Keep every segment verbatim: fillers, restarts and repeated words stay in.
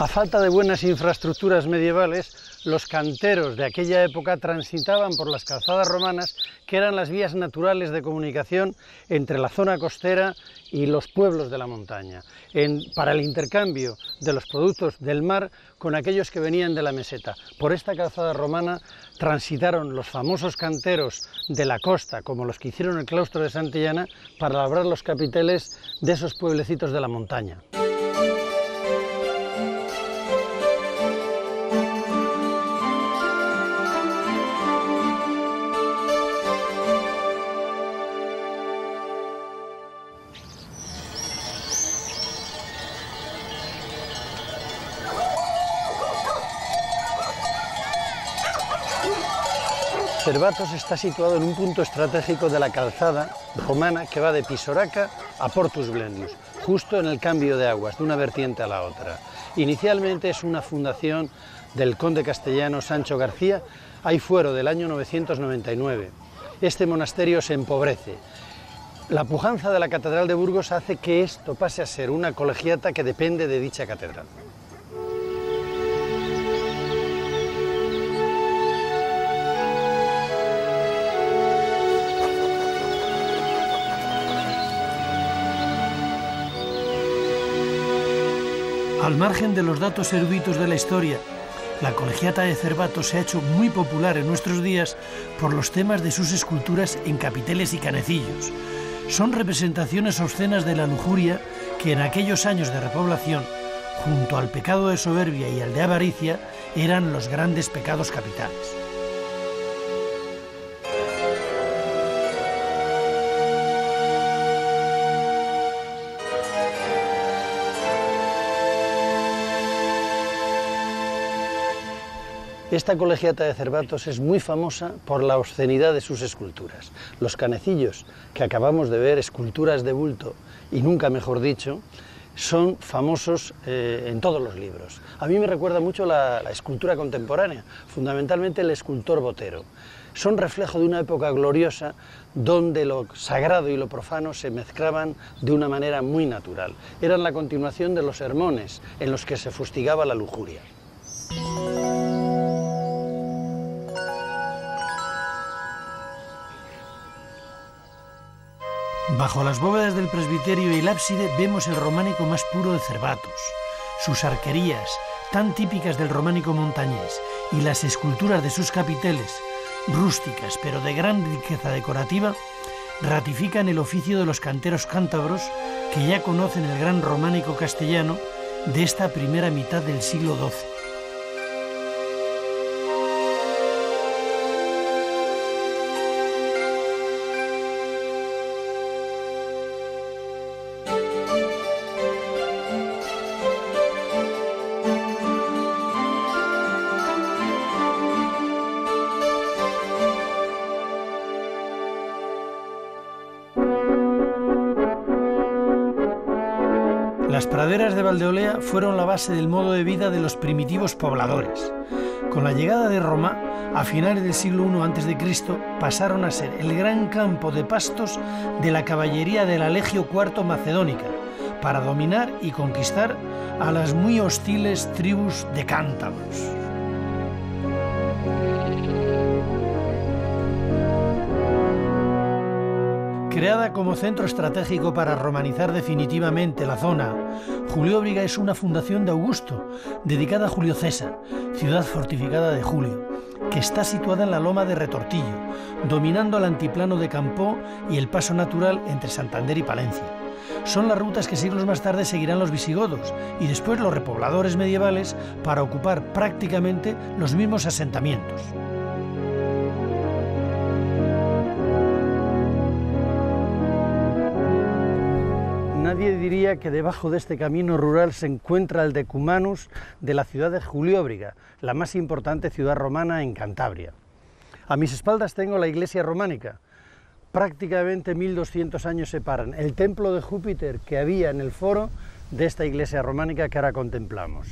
A falta de buenas infraestructuras medievales, los canteros de aquella época transitaban por las calzadas romanas, que eran las vías naturales de comunicación entre la zona costera y los pueblos de la montaña, en, para el intercambio de los productos del mar con aquellos que venían de la meseta. Por esta calzada romana transitaron los famosos canteros de la costa, como los que hicieron el claustro de Santillana, para labrar los capiteles de esos pueblecitos de la montaña. Cervatos está situado en un punto estratégico de la calzada romana que va de Pisoraca a Portus Blenus, justo en el cambio de aguas de una vertiente a la otra. Inicialmente es una fundación del conde castellano Sancho García, hay fuero del año novecientos noventa y nueve. Este monasterio se empobrece. La pujanza de la Catedral de Burgos hace que esto pase a ser una colegiata que depende de dicha catedral. Al margen de los datos eruditos de la historia, la colegiata de Cervatos se ha hecho muy popular en nuestros días por los temas de sus esculturas en capiteles y canecillos. Son representaciones obscenas de la lujuria que en aquellos años de repoblación, junto al pecado de soberbia y al de avaricia, eran los grandes pecados capitales. Esta colegiata de Cervatos es muy famosa por la obscenidad de sus esculturas. Los canecillos que acabamos de ver, esculturas de bulto y nunca mejor dicho, son famosos eh, en todos los libros. A mí me recuerda mucho la, la escultura contemporánea, fundamentalmente el escultor Botero. Son reflejo de una época gloriosa donde lo sagrado y lo profano se mezclaban de una manera muy natural. Eran la continuación de los sermones en los que se fustigaba la lujuria. Bajo las bóvedas del presbiterio y el ábside vemos el románico más puro de Cervatos, sus arquerías, tan típicas del románico montañés, y las esculturas de sus capiteles, rústicas pero de gran riqueza decorativa, ratifican el oficio de los canteros cántabros que ya conocen el gran románico castellano de esta primera mitad del siglo doce. Las praderas de Valdeolea fueron la base del modo de vida de los primitivos pobladores. Con la llegada de Roma, a finales del siglo primero antes de Cristo, pasaron a ser el gran campo de pastos de la caballería de la Legio cuarta macedónica, para dominar y conquistar a las muy hostiles tribus de cántabros. Creada como centro estratégico para romanizar definitivamente la zona, Julióbriga es una fundación de Augusto, dedicada a Julio César, ciudad fortificada de Julio, que está situada en la loma de Retortillo, dominando el antiplano de Campó y el paso natural entre Santander y Palencia. Son las rutas que siglos más tarde seguirán los visigodos y después los repobladores medievales para ocupar prácticamente los mismos asentamientos. Nadie diría que debajo de este camino rural se encuentra el decumanus de la ciudad de Julióbriga, la más importante ciudad romana en Cantabria. A mis espaldas tengo la iglesia románica. Prácticamente mil doscientos años separan el templo de Júpiter que había en el foro de esta iglesia románica que ahora contemplamos.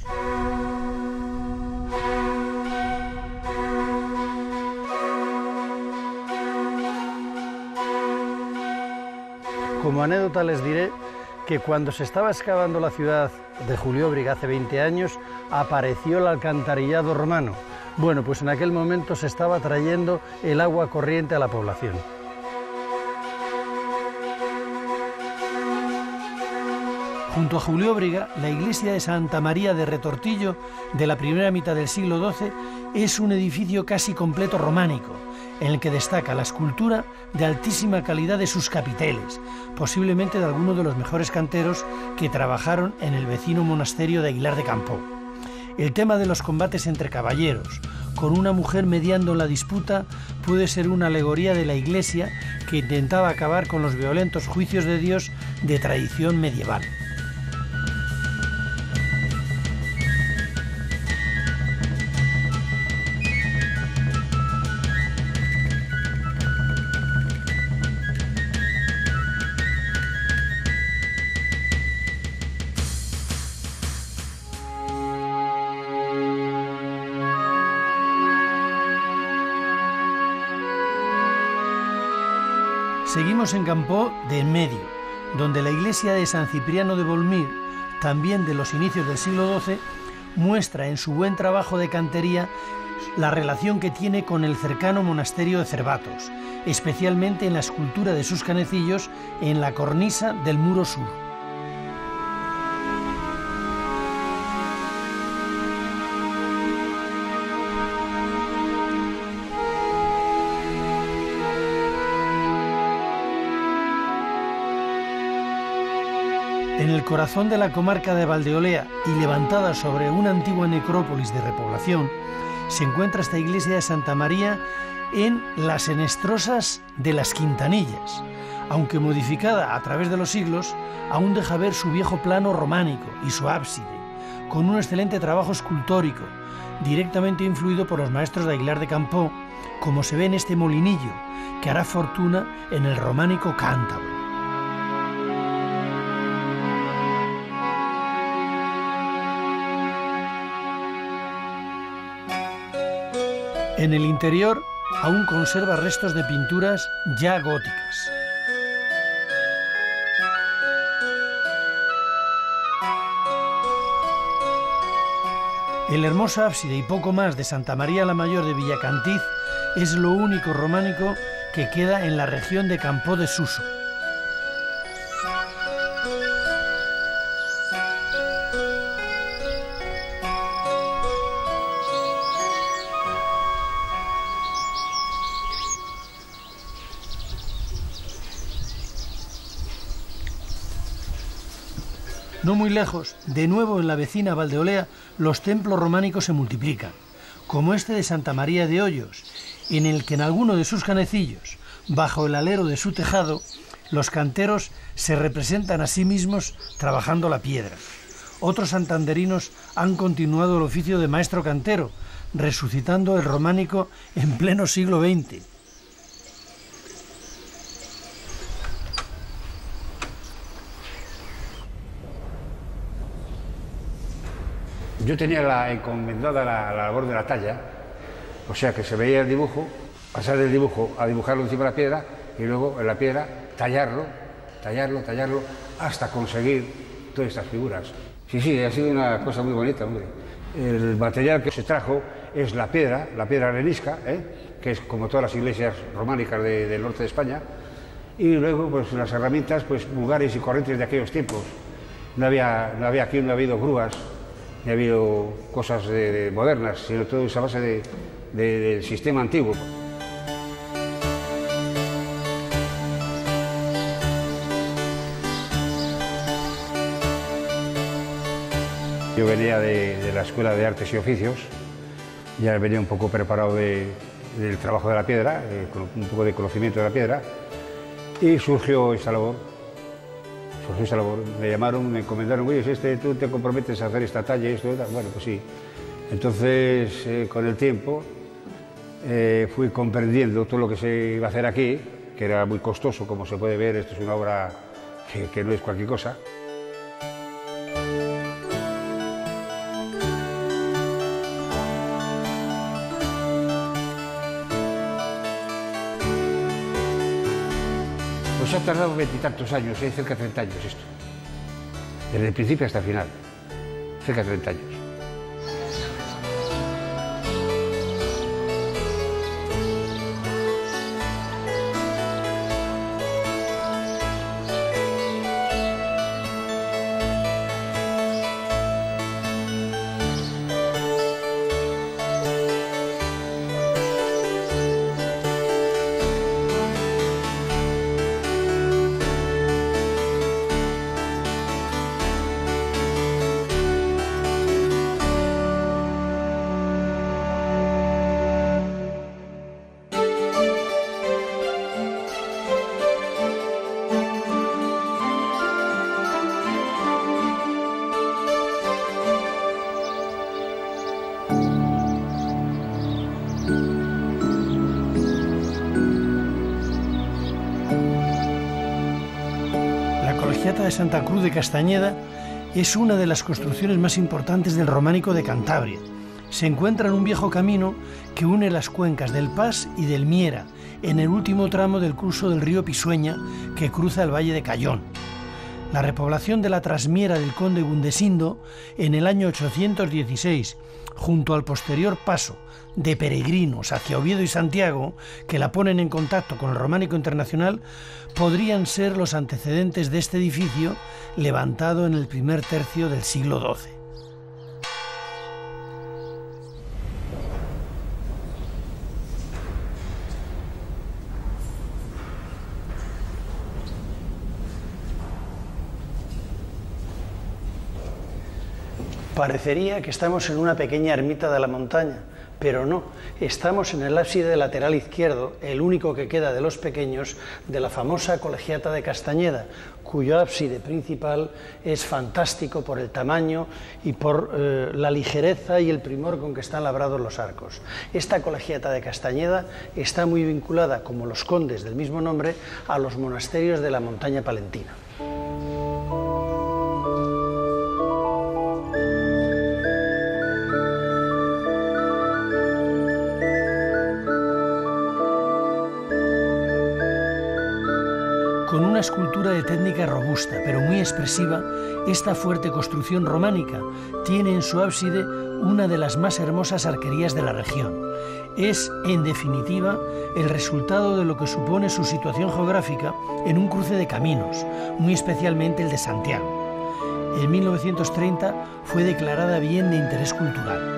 Como anécdota les diré que cuando se estaba excavando la ciudad de Julióbriga hace veinte años, apareció el alcantarillado romano. Bueno, pues en aquel momento se estaba trayendo el agua corriente a la población. Junto a Julióbriga, la iglesia de Santa María de Retortillo, de la primera mitad del siglo doce, es un edificio casi completo románico, en el que destaca la escultura de altísima calidad de sus capiteles, posiblemente de alguno de los mejores canteros que trabajaron en el vecino monasterio de Aguilar de Campoo. El tema de los combates entre caballeros, con una mujer mediando en la disputa, puede ser una alegoría de la Iglesia que intentaba acabar con los violentos juicios de Dios de tradición medieval. Seguimos en Campoo de en medio, donde la iglesia de San Cipriano de Bolmir, también de los inicios del siglo doce, muestra en su buen trabajo de cantería la relación que tiene con el cercano monasterio de Cervatos, especialmente en la escultura de sus canecillos en la cornisa del muro sur. En el corazón de la comarca de Valdeolea y levantada sobre una antigua necrópolis de repoblación, se encuentra esta iglesia de Santa María en las Enestrosas de las Quintanillas. Aunque modificada a través de los siglos, aún deja ver su viejo plano románico y su ábside, con un excelente trabajo escultórico, directamente influido por los maestros de Aguilar de Campoo, como se ve en este molinillo, que hará fortuna en el románico cántabro. En el interior aún conserva restos de pinturas ya góticas. El hermoso ábside y poco más de Santa María la Mayor de Villacantiz es lo único románico que queda en la región de Campoo de Suso. No muy lejos, de nuevo en la vecina Valdeolea, los templos románicos se multiplican, como este de Santa María de Hoyos, en el que en alguno de sus canecillos, bajo el alero de su tejado, los canteros se representan a sí mismos trabajando la piedra. Otros santanderinos han continuado el oficio de maestro cantero, resucitando el románico en pleno siglo veinte. Yo tenía la, encomendada la, la labor de la talla, o sea que se veía el dibujo, pasar del dibujo a dibujarlo encima de la piedra y luego en la piedra tallarlo, tallarlo, tallarlo, hasta conseguir todas estas figuras. Sí, sí, ha sido una cosa muy bonita, hombre. El material que se trajo es la piedra, la piedra arenisca, ¿eh? que es como todas las iglesias románicas de, del norte de España, y luego pues las herramientas pues vulgares y corrientes de aquellos tiempos. No había, no había aquí, no ha habido grúas, ni ha habido cosas de, de modernas, sino todo esa base de, de, del sistema antiguo. Yo venía de, de la Escuela de Artes y Oficios, ya venía un poco preparado de, del trabajo de la piedra, eh, con un poco de conocimiento de la piedra, y surgió esta labor. Surgió esta labor. Me llamaron, me encomendaron, oye, este, tú te comprometes a hacer esta talla y esto y tal. Bueno, pues sí. Entonces, eh, con el tiempo, eh, fui comprendiendo todo lo que se iba a hacer aquí, que era muy costoso, como se puede ver, esto es una obra que, que no es cualquier cosa. Pues ha tardado veintitantos años, ¿eh? cerca de treinta años esto. Desde el principio hasta el final, cerca de treinta años. Colegiata de Santa Cruz de Castañeda es una de las construcciones más importantes del románico de Cantabria. Se encuentra en un viejo camino que une las cuencas del Pas y del Miera, en el último tramo del curso del río Pisueña que cruza el valle de Cayón. La repoblación de la trasmiera del conde Gundesindo en el año ochocientos dieciséis, junto al posterior paso de peregrinos hacia Oviedo y Santiago, que la ponen en contacto con el románico internacional, podrían ser los antecedentes de este edificio levantado en el primer tercio del siglo doce. Parecería que estamos en una pequeña ermita de la montaña, pero no, estamos en el ábside lateral izquierdo, el único que queda de los pequeños, de la famosa Colegiata de Castañeda, cuyo ábside principal es fantástico por el tamaño y por eh, la ligereza y el primor con que están labrados los arcos. Esta Colegiata de Castañeda está muy vinculada, como los condes del mismo nombre, a los monasterios de la montaña palentina. Con una escultura de técnica robusta, pero muy expresiva, esta fuerte construcción románica tiene en su ábside una de las más hermosas arquerías de la región. Es, en definitiva, el resultado de lo que supone su situación geográfica en un cruce de caminos, muy especialmente el de Santiago. En mil novecientos treinta fue declarada bien de interés cultural.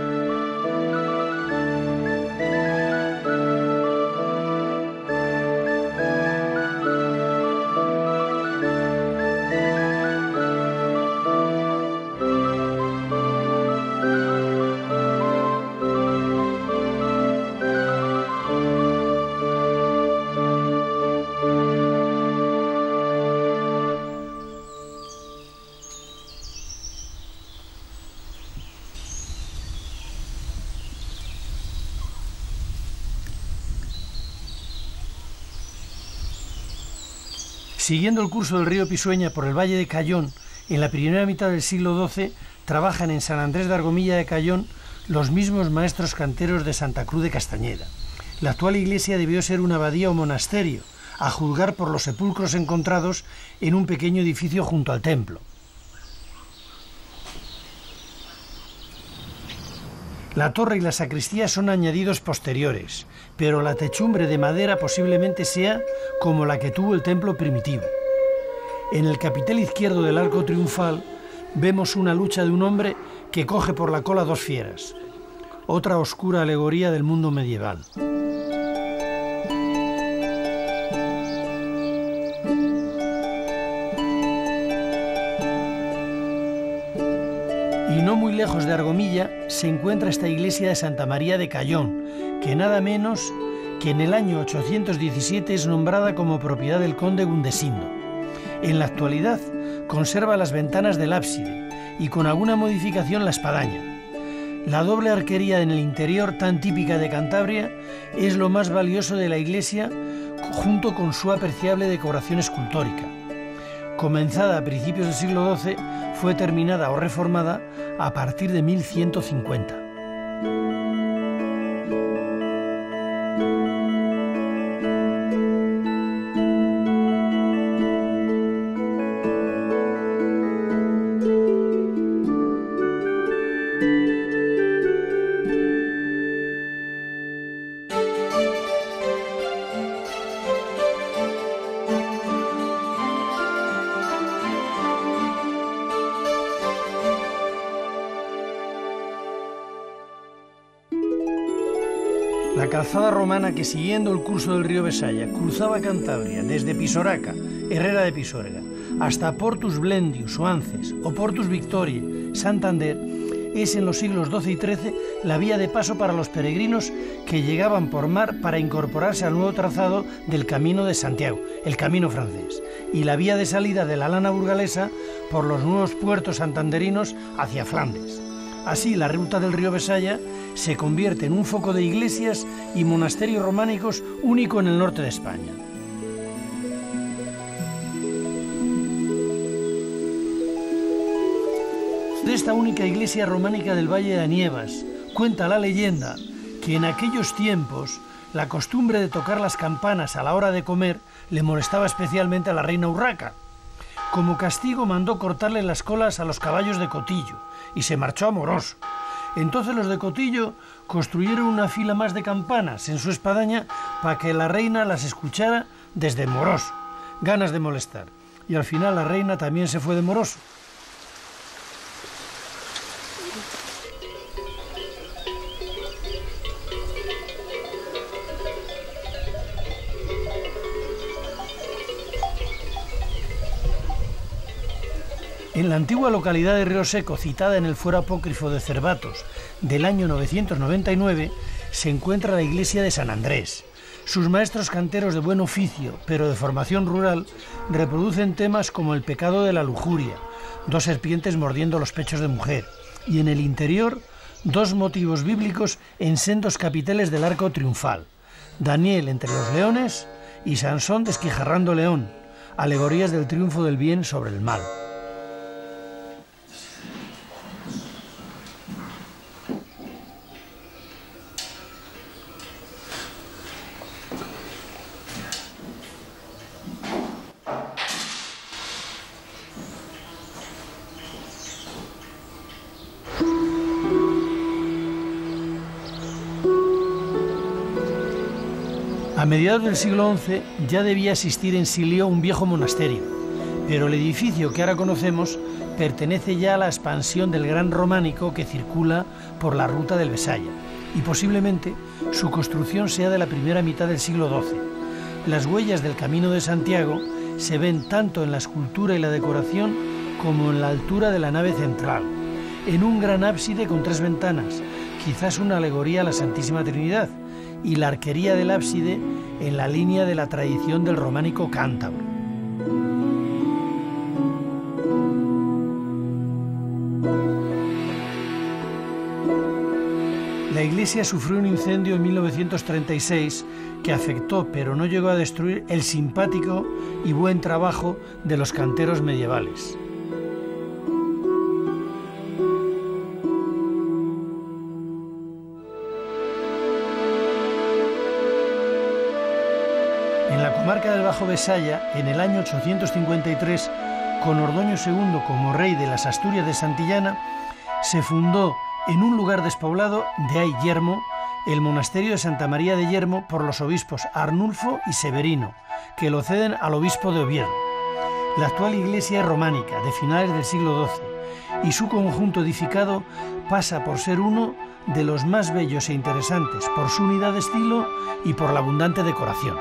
Siguiendo el curso del río Pisueña por el valle de Cayón, en la primera mitad del siglo doce trabajan en San Andrés de Argomilla de Cayón los mismos maestros canteros de Santa Cruz de Castañeda. La actual iglesia debió ser una abadía o monasterio, a juzgar por los sepulcros encontrados en un pequeño edificio junto al templo. La torre y la sacristía son añadidos posteriores, pero la techumbre de madera posiblemente sea como la que tuvo el templo primitivo. En el capitel izquierdo del arco triunfal vemos una lucha de un hombre que coge por la cola dos fieras, otra oscura alegoría del mundo medieval. Y no muy lejos de Argomilla se encuentra esta iglesia de Santa María de Cayón, que nada menos que en el año ochocientos diecisiete es nombrada como propiedad del conde Gundesindo. En la actualidad conserva las ventanas del ábside y con alguna modificación la espadaña. La doble arquería en el interior, tan típica de Cantabria, es lo más valioso de la iglesia, junto con su apreciable decoración escultórica. Comenzada a principios del siglo doce, fue terminada o reformada a partir de mil ciento cincuenta. La calzada romana que, siguiendo el curso del río Besaya, cruzaba Cantabria desde Pisoraca, Herrera de Pisuerga, hasta Portus Blendius o Ances o Portus Victoriae, Santander, es en los siglos doce y trece la vía de paso para los peregrinos que llegaban por mar para incorporarse al nuevo trazado del Camino de Santiago, el Camino francés, y la vía de salida de la lana burgalesa por los nuevos puertos santanderinos hacia Flandes. Así, la ruta del río Besaya se convierte en un foco de iglesias y monasterios románicos único en el norte de España. esta única iglesia románica del Valle de Anievas, cuenta la leyenda que en aquellos tiempos la costumbre de tocar las campanas a la hora de comer le molestaba especialmente a la reina Urraca. Como castigo mandó cortarle las colas a los caballos de Cotillo y se marchó a Morós. Entonces los de Cotillo construyeron una fila más de campanas en su espadaña para que la reina las escuchara desde Morós. Ganas de molestar. Y al final la reina también se fue de Morós. En la antigua localidad de Río Seco, citada en el Fuero Apócrifo de Cervatos del año novecientos noventa y nueve, se encuentra la iglesia de San Andrés. Sus maestros canteros de buen oficio, pero de formación rural, reproducen temas como el pecado de la lujuria, dos serpientes mordiendo los pechos de mujer, y en el interior, dos motivos bíblicos en sendos capiteles del arco triunfal: Daniel entre los leones y Sansón desquijarrando león, alegorías del triunfo del bien sobre el mal. A mediados del siglo once ya debía existir en Silio un viejo monasterio, pero el edificio que ahora conocemos pertenece ya a la expansión del gran románico que circula por la ruta del Besaya, y posiblemente su construcción sea de la primera mitad del siglo doce. Las huellas del Camino de Santiago se ven tanto en la escultura y la decoración como en la altura de la nave central, en un gran ábside con tres ventanas, quizás una alegoría a la Santísima Trinidad, y la arquería del ábside en la línea de la tradición del románico cántabro. La iglesia sufrió un incendio en mil novecientos treinta y seis que afectó, pero no llegó a destruir, el simpático y buen trabajo de los canteros medievales. En la comarca del Bajo Besaya, en el año ochocientos cincuenta y tres, con Ordoño segundo como rey de las Asturias de Santillana, se fundó en un lugar despoblado, de ahí Yermo, el monasterio de Santa María de Yermo por los obispos Arnulfo y Severino, que lo ceden al obispo de Oviedo. La actual iglesia es románica, de finales del siglo doce, y su conjunto edificado pasa por ser uno de los más bellos e interesantes por su unidad de estilo y por la abundante decoración.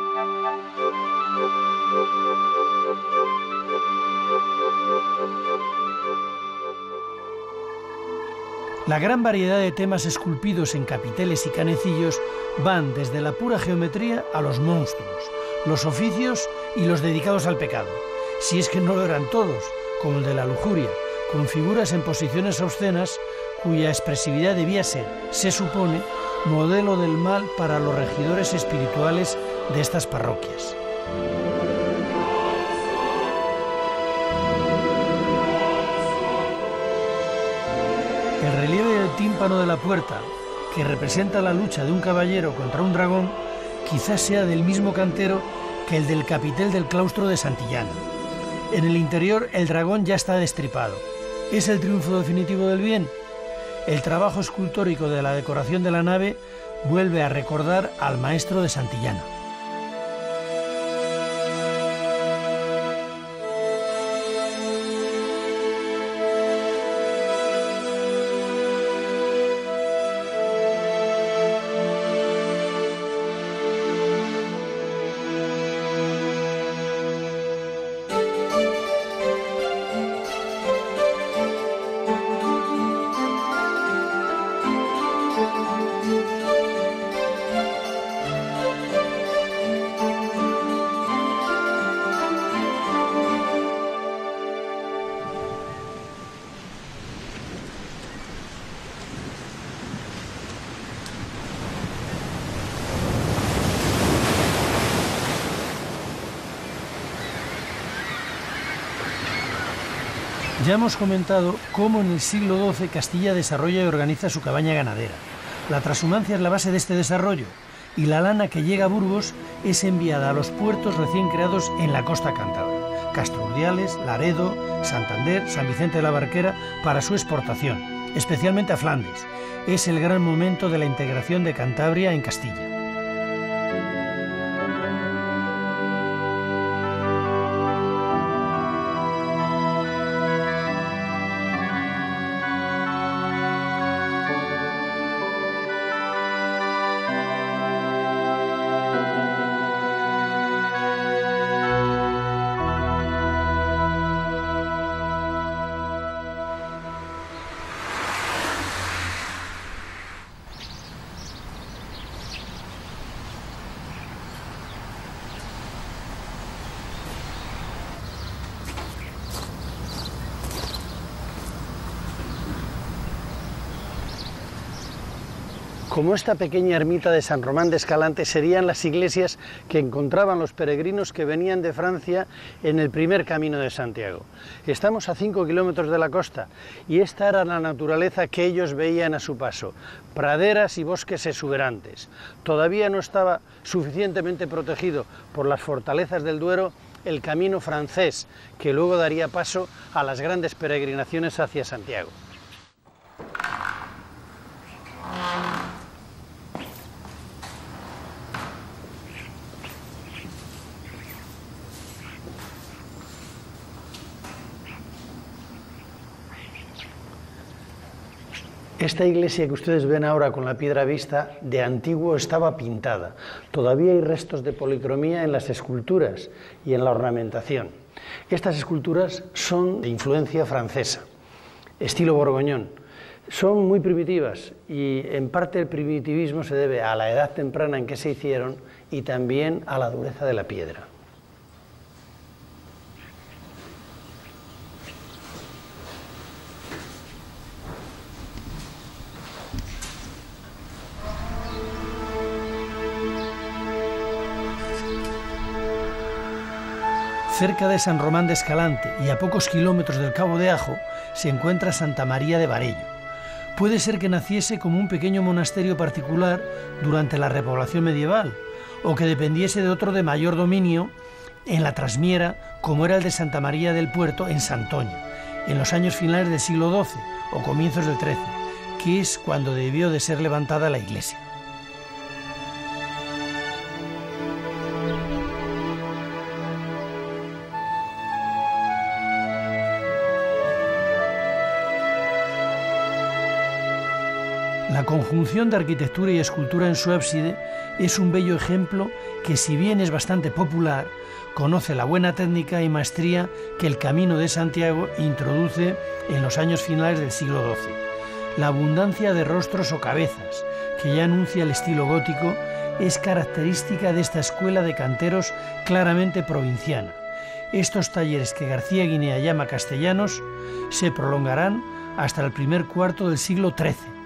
La gran variedad de temas esculpidos en capiteles y canecillos van desde la pura geometría a los monstruos, los oficios y los dedicados al pecado, si es que no lo eran todos, como el de la lujuria, con figuras en posiciones obscenas cuya expresividad debía ser, se supone, modelo del mal para los regidores espirituales de estas parroquias. El relieve del tímpano de la puerta, que representa la lucha de un caballero contra un dragón, quizás sea del mismo cantero que el del capitel del claustro de Santillana. En el interior el dragón ya está destripado. ¿Es el triunfo definitivo del bien? El trabajo escultórico de la decoración de la nave vuelve a recordar al maestro de Santillana. Ya hemos comentado cómo en el siglo doce Castilla desarrolla y organiza su cabaña ganadera. La trashumancia es la base de este desarrollo y la lana que llega a Burgos es enviada a los puertos recién creados en la costa cántabra, Castro-Urdiales, Laredo, Santander, San Vicente de la Barquera, para su exportación, especialmente a Flandes. Es el gran momento de la integración de Cantabria en Castilla. Como esta pequeña ermita de San Román de Escalante serían las iglesias que encontraban los peregrinos que venían de Francia en el primer Camino de Santiago. Estamos a cinco kilómetros de la costa y esta era la naturaleza que ellos veían a su paso, praderas y bosques exuberantes. Todavía no estaba suficientemente protegido por las fortalezas del Duero el camino francés, que luego daría paso a las grandes peregrinaciones hacia Santiago. Esta iglesia que ustedes ven ahora con la piedra vista, de antiguo estaba pintada. Todavía hay restos de policromía en las esculturas y en la ornamentación. Estas esculturas son de influencia francesa, estilo borgoñón. Son muy primitivas y en parte el primitivismo se debe a la edad temprana en que se hicieron y también a la dureza de la piedra. Cerca de San Román de Escalante y a pocos kilómetros del Cabo de Ajo se encuentra Santa María de Varello. Puede ser que naciese como un pequeño monasterio particular durante la repoblación medieval o que dependiese de otro de mayor dominio en la Trasmiera, como era el de Santa María del Puerto en Santoña, en los años finales del siglo doce o comienzos del trece, que es cuando debió de ser levantada la iglesia. La conjunción de arquitectura y escultura en su ábside es un bello ejemplo que, si bien es bastante popular, conoce la buena técnica y maestría que el Camino de Santiago introduce en los años finales del siglo doce. La abundancia de rostros o cabezas, que ya anuncia el estilo gótico, es característica de esta escuela de canteros claramente provinciana. Estos talleres que García Guinea llama castellanos se prolongarán hasta el primer cuarto del siglo trece.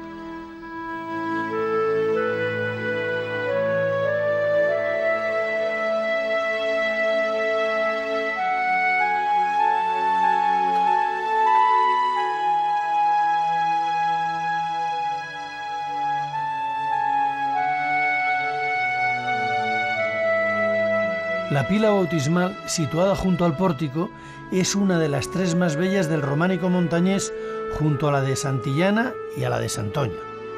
La pila bautismal, situada junto al pórtico, es una de las tres más bellas del románico montañés, junto a la de Santillana y a la de Santoña.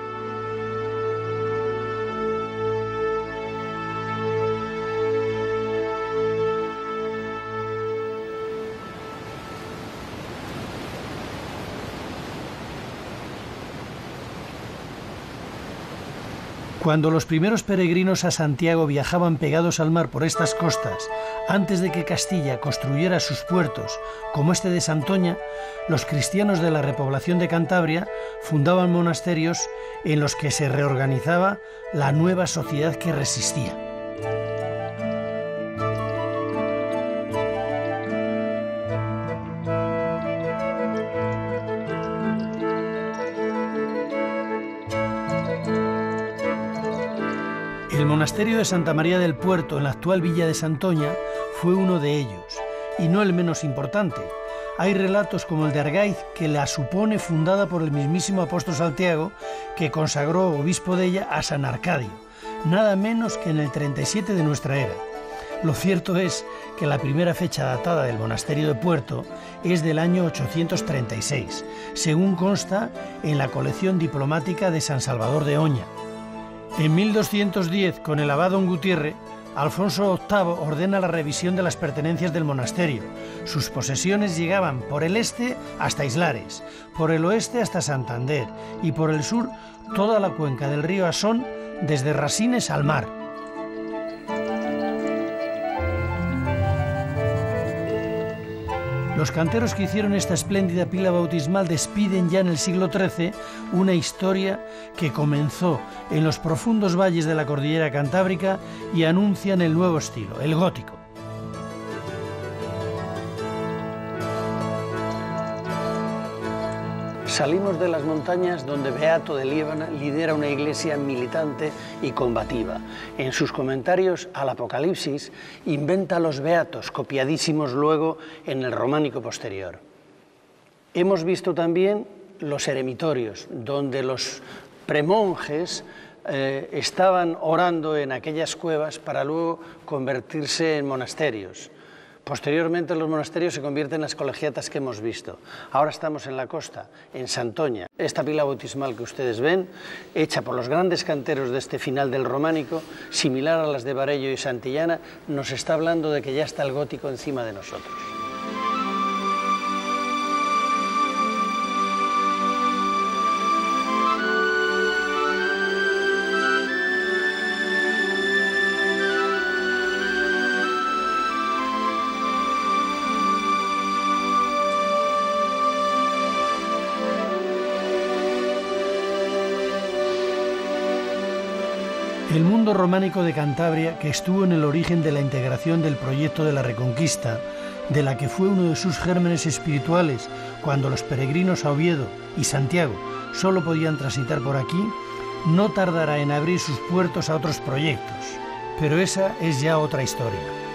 Cuando los primeros peregrinos a Santiago viajaban pegados al mar por estas costas, antes de que Castilla construyera sus puertos, como este de Santoña, los cristianos de la repoblación de Cantabria fundaban monasterios en los que se reorganizaba la nueva sociedad que resistía. El monasterio de Santa María del Puerto, en la actual villa de Santoña, fue uno de ellos, y no el menos importante. Hay relatos como el de Argaiz que la supone fundada por el mismísimo apóstol Santiago, que consagró obispo de ella a San Arcadio, nada menos que en el treinta y siete de nuestra era. Lo cierto es que la primera fecha datada del monasterio de Puerto es del año ochocientos treinta y seis, según consta en la colección diplomática de San Salvador de Oña. En mil doscientos diez, con el abad don Gutiérrez, Alfonso octavo ordena la revisión de las pertenencias del monasterio. Sus posesiones llegaban por el este hasta Islares, por el oeste hasta Santander y por el sur toda la cuenca del río Asón desde Rasines al mar. Los canteros que hicieron esta espléndida pila bautismal despiden ya en el siglo trece una historia que comenzó en los profundos valles de la cordillera cantábrica y anuncian el nuevo estilo, el gótico. Salimos de las montañas donde Beato de Liébana lidera una iglesia militante y combativa. En sus comentarios al Apocalipsis inventa los beatos, copiadísimos luego en el románico posterior. Hemos visto también los eremitorios, donde los premonjes eh, estaban orando en aquellas cuevas para luego convertirse en monasterios. Posteriormente los monasterios se convierten en las colegiatas que hemos visto. Ahora estamos en la costa, en Santoña. Esta pila bautismal que ustedes ven, hecha por los grandes canteros de este final del románico, similar a las de Barello y Santillana, nos está hablando de que ya está el gótico encima de nosotros. El mundo románico de Cantabria, que estuvo en el origen de la integración del proyecto de la Reconquista, de la que fue uno de sus gérmenes espirituales cuando los peregrinos a Oviedo y Santiago solo podían transitar por aquí, no tardará en abrir sus puertos a otros proyectos. Pero esa es ya otra historia.